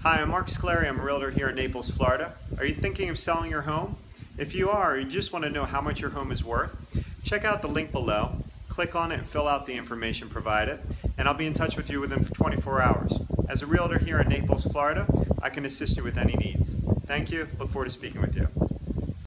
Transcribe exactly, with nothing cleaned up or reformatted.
Hi, I'm Marc Scoleri. I'm a realtor here in Naples, Florida. Are you thinking of selling your home? If you are, or you just want to know how much your home is worth, check out the link below, click on it and fill out the information provided, and I'll be in touch with you within twenty-four hours. As a realtor here in Naples, Florida, I can assist you with any needs. Thank you. Look forward to speaking with you.